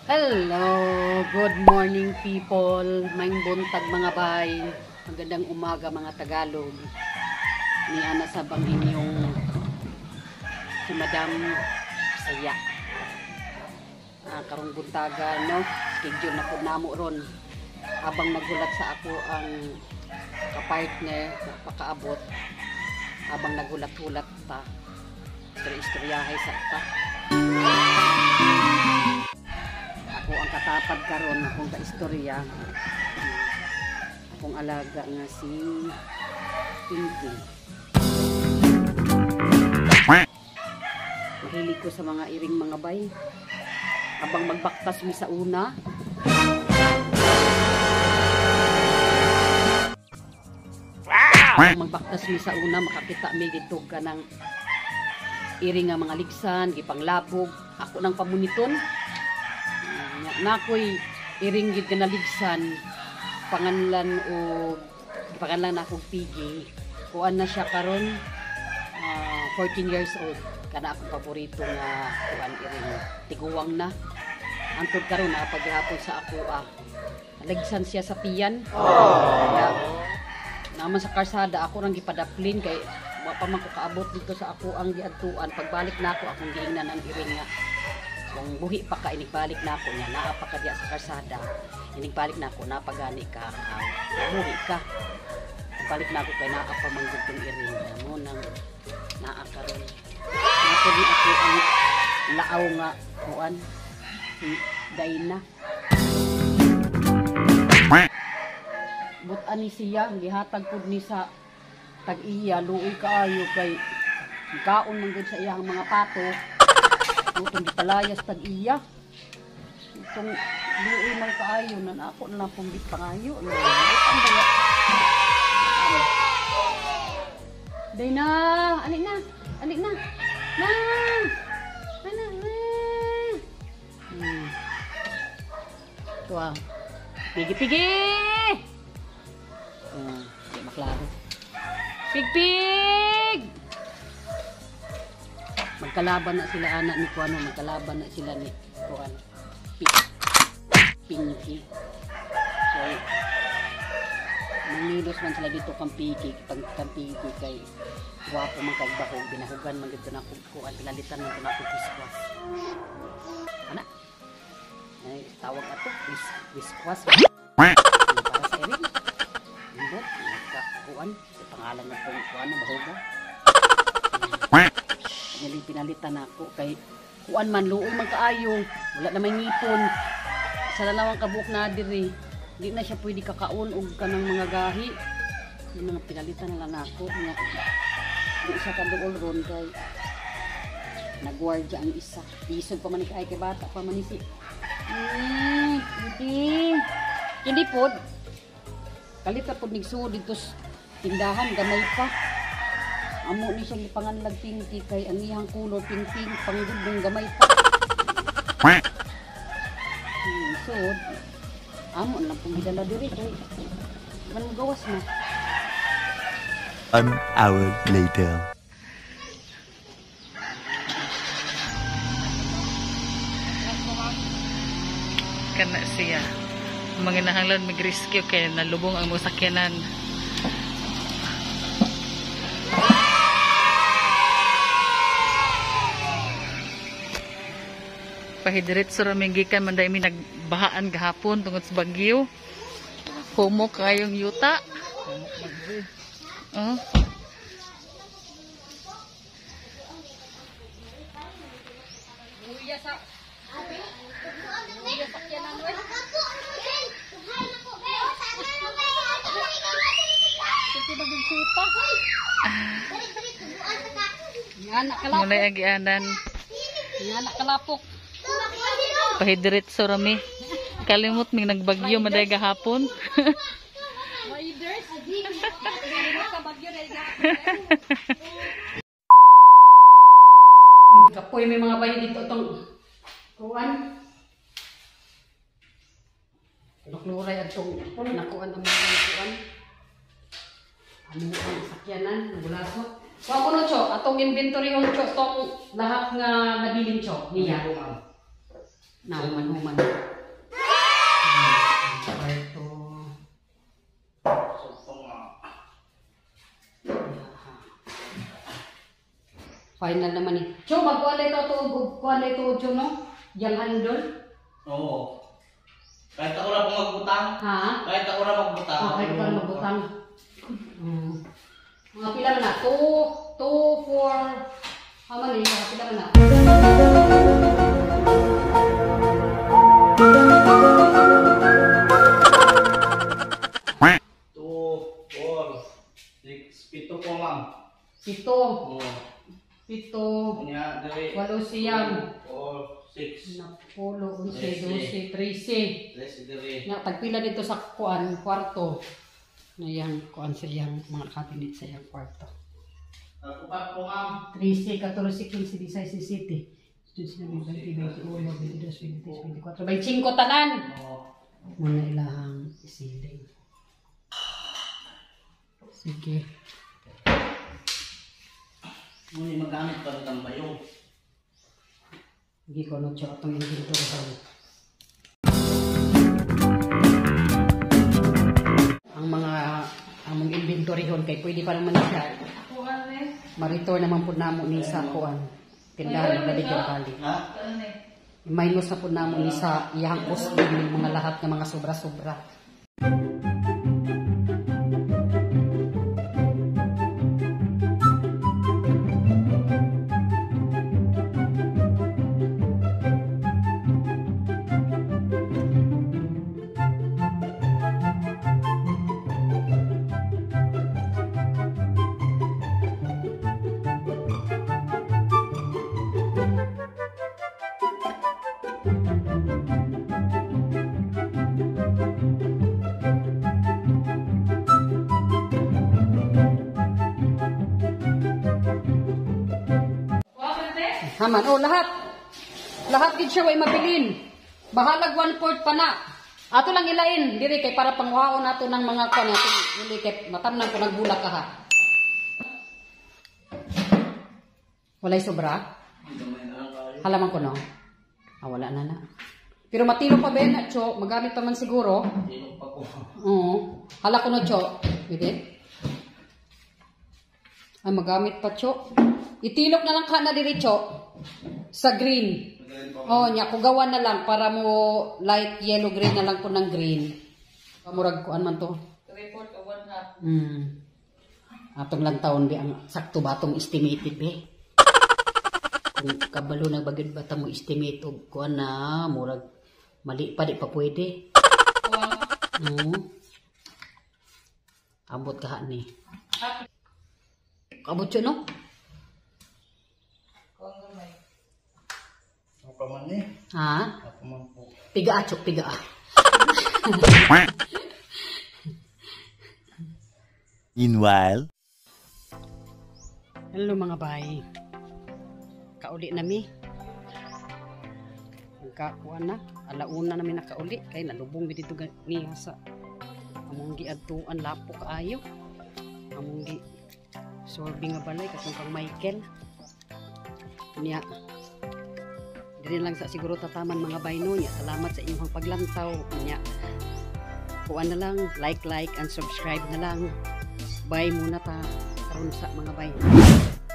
Hello, good morning people. Maing buntag mga bay. Magandang umaga mga Tagalog. Ni ana sa bang inyong si Madam Saya. Karong buntaga no, schedule na pud namo ron. Habang nagulat sa ako ang ka-partner pakaabot. Habang nagulat-hulat ta. Istoryahay sa ta. Ako ang katapad karon akong kaistorya. Akong alaga nga si Pinky. Mahilig ko sa mga iring mga bay. Habang magbaktas mi sa una. Habang magbaktas mi sa una, makakita mi dito ka ng iring nga mga ligsan, gipanglabog. Ako nang pamuniton. Nakoy iring gid nga naligsan panganlan o panganlan nako Piggy. Kuan na siya karon 14 years old. Kana akong paborito nga kuan iring tiguwang na. Antod karon paghapon sa ako naligsan siya sa tiyan. Kaya naman sa karsada ako rang gipadaplin kay wa pa man ko kaabot dito sa ako ang giadtuan. Pagbalik nako akong giingnan ang iring nga kung buhi pa ka inigbalik na ako niya naa pa ka diya sa karsada inigbalik na ako napagani ka buhi ka balik na ako kay naa pa manggod tong iring mo nang naa karon nato ni ako ang laaw nga kuan si Dayna but ani siya gihatag pud ni sa tag-iya luoy kaayo kay kaon manggod sa iyang mga pato. Itong gipalayas tag-iya. Itong luoy man kaayo na ako na pumbit pangayo. Ang daya. Dayna, alik na. Alik na. Na. Ana. Ito Pigi. Di maklaro. Pig. Magkalaban na sila anak ni Kuano, magkalaban na sila ni Kuano. Pinky. So, nangilos man sila dito kang Piggy, kang Piggy kay guwapo man kay bahog, binahugan man dito na kuan, pinalitan man na quiskwas. Ana? Ay, tawag ato, quiskwas. Para sa Erin. Imbot, kuan, sa pangalan na kung Kuano, bahoga. Ngayon pinalitan ako kay kuan man luoy man kaayo wala na may ngipon sa lalawang kabuk na diri di na siya pwede kakaon og kanang mga gahi yung mga pinalitan na lang ako nga di isa ka dool ron kay nagwardya ang isa isod pa man kay bata pa man si hindi pod kalita pod nigsuod dito tindahan gamay pa. Amo ni siya gipanganlag Pinky kay ang iyang kulor pingping panggudong gamay pa. So, amo lang pong gidala diri kay man gawas na. 1 hour later. Kana siya. Manginahanglan mag-rescue kay nalubong ang musakyanan. Pahidiretso raming gikan man dai mi nagbahaan gahapon tungod sa bagyo. Humok kayong yuta. Mulai agianan. Anak kalapok. Pahidiretso rami. Kalimot ming nagbagyo maday gahapon. Kapoy may mga bayo dito tong kuan. Nukluray atong nakuan ang mga kuan. Ano ang sakyanan, nagulasot. Kuha ko no, Cho, atong inventory on, Cho, tong lahat nga nabilin, Cho, niya. Nahuman-human. Kwarto. Final naman eh. Cho, magkuhan ito, Cho, no? Yang handol? Oo. Kahit ako na pong magbutang. Ha? Kahit ako na magbutang. Kahit ako na magbutang. Mga pila man na? 2, 4, how many? Mga pila man na? 2, 4, 6, 7 po ma'am. 7. Oo. 7. Kunya, dali. 8 siyam. 4, 6. 10, 11, 12, 13. Dali, dali. Nga, tagpila dito sa kuan, kwarto. Na yan, kuan sa iyang mga cabinet sa iyang kwarto. Ako pa po ma'am. 13, 14, 15, 16, 17. 20, 21, 22, 23, 24, 25 tanan. Oo. Mga ilahang isiling. Sige. Muni magamit pa rin ang bayo. Hindi ko na siya itong inventory sa ang mga inventory hon kay pwede pa naman siya. Ma-return naman po namo ni sa kuan. Tindahan ng Baligyan Bali. Ha? Minus na po namo ni sa iyang costing ng mga lahat ng mga sobra-sobra. Haman, oh lahat. Lahat gid siya way mabilin. Bahalag 1/4 pa na. Ato lang ilain diri kay para pangwaon nato ng mga kon nato dili kay matamnan ko nagbulak ka ha. Walay sobra? Halaman ko no. Wala na na. Pero matino pa ben na cho, magamit pa man siguro. Sino pa po? Oo. Hala ko no cho. Pwede? Ay magamit pa cho. Itilok na lang ka na diri cho. Sa green. Oh, nya kugawan na lang para mo light yellow green na lang ko ng green. Pamurag kuan man to. 3/4 to 1/2. Atong lang taon bi ang sakto ba atong estimated be. Kung kabalo na bagid bata mo estimate og kuan na murag mali pa di pa pwede. Ambot ka ni. Abot siya no? Ako man eh. Ha? Ako man po. Piga chok piga. Meanwhile. Hello mga bay. Kauli nami. Nagkakuan na. Alauna namin nakauli. Kaya nalubong dito niya sa among giadtuan lapo kaayo. Among gi sorbi nga balay katong kang Michael. Niya. Dili lang sa siguro tataman mga bayno niya. Salamat sa inyong paglantaw niya. Kuan na lang, like and subscribe na lang. Bye muna ta karon sa mga bay.